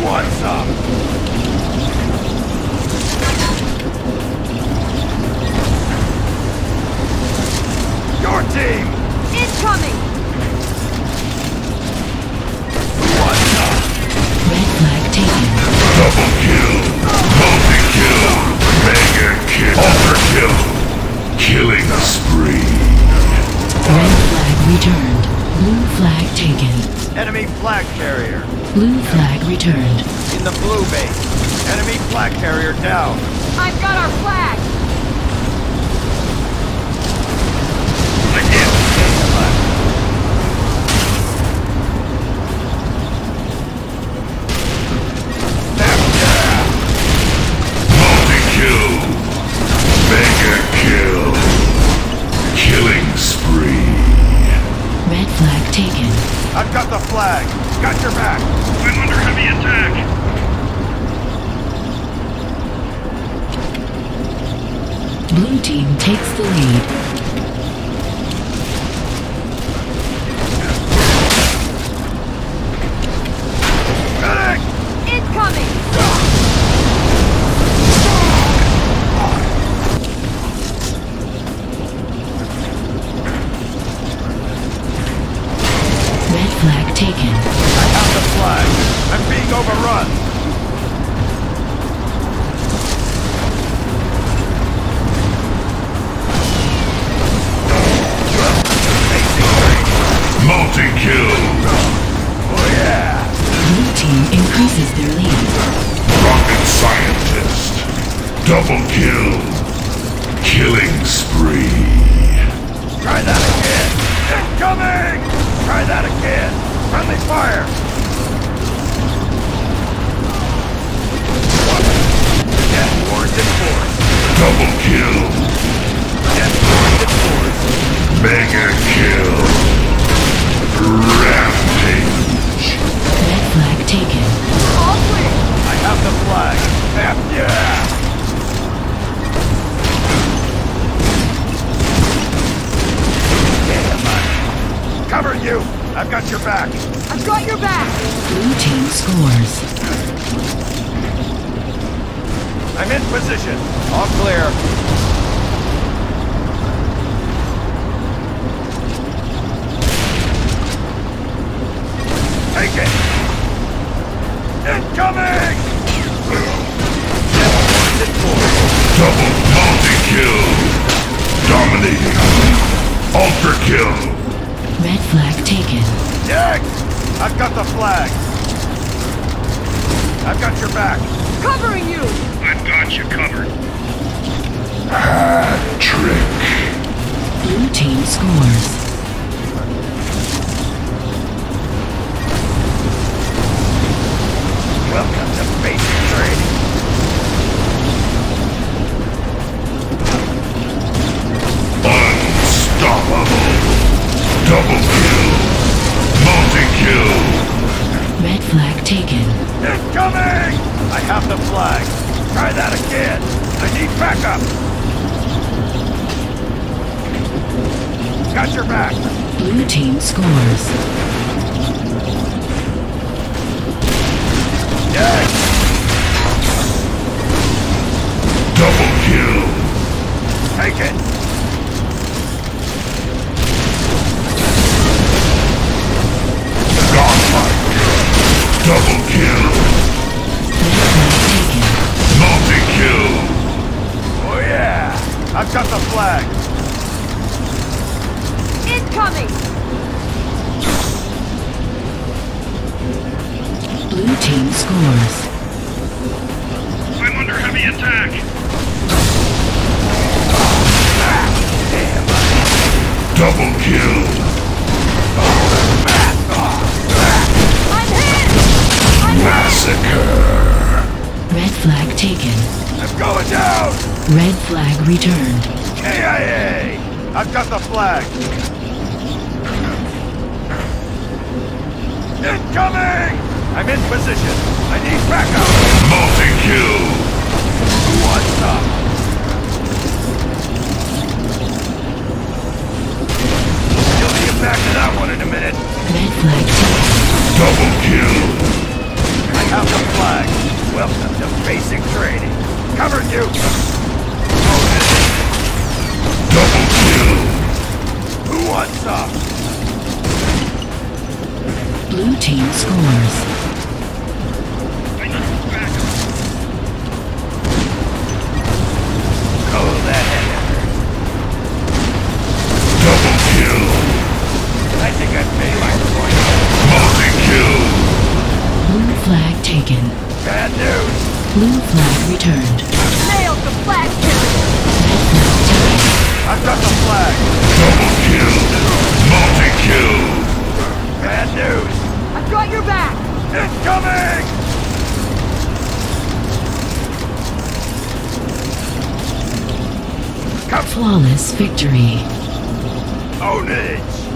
want some? Your team! Incoming! What's up? Red flag taken. Double kill. Multi-kill. Mega kill. Ultra kill. Killing spree. Red flag returned. Blue flag taken. Enemy flag carrier. Blue flag returned. In the blue base. Enemy flag carrier down. I've got our flag! Multi-kill. Mega kill. Killing spree. Red flag taken. I've got the flag. Got your back. I'm under heavy attack. Blue team takes the lead. Medic! Incoming! Red flag taken. I have the flag. I'm being overrun. Multi-kill. Oh yeah! Blue team increases their lead. Rocket scientist. Double kill. Killing spree. Try that again. Incoming! Try that again. Friendly fire. Death wars in force. Double kill. Death wars in force. Mega kill. Rampage. Red flag taken. All clear! I have the flag. F yeah! Damn. Cover you! I've got your back. I've got your back! Blue team scores. I'm in position. All clear. Take it! Incoming! Double multi-kill. Dominating. Ultra kill. Red flag taken. Yank! I've got the flag. I've got your back. Covering you! I've got you covered. Hat trick. Blue team scores. Welcome to basic training. Unstoppable. Double kill. Multi-kill. Red flag taken. Incoming! I have the flag. Try that again. I need backup. Got your back. Blue team scores. Yank! Double kill. Take it. Godlike. Double kill. Red flag taken. Multi-kill. Oh yeah! I've got the flag. Incoming! Blue team scores. I'm under heavy attack. Double kill. I'm hit! I'm hit! Massacre. Red flag taken. I'm going down! Red flag returned. KIA! I've got the flag. Incoming! I'm in position. I need backup. Multi-kill. Who wants some? You'll be back to that one in a minute. Red flag taken. Double kill. I have the flag. Welcome to basic training. Cover you! Double kill. Who wants some? Blue team scores. I need backup. Oh, that head. Double kill. I think I paid my point. Multi-kill. Blue flag taken. Bad news. Blue flag returned. Nailed the flag carrier! I've got the flag. Double kill. Multi-kill. Bad news. I've got your back! Incoming! Flawless victory. Own it!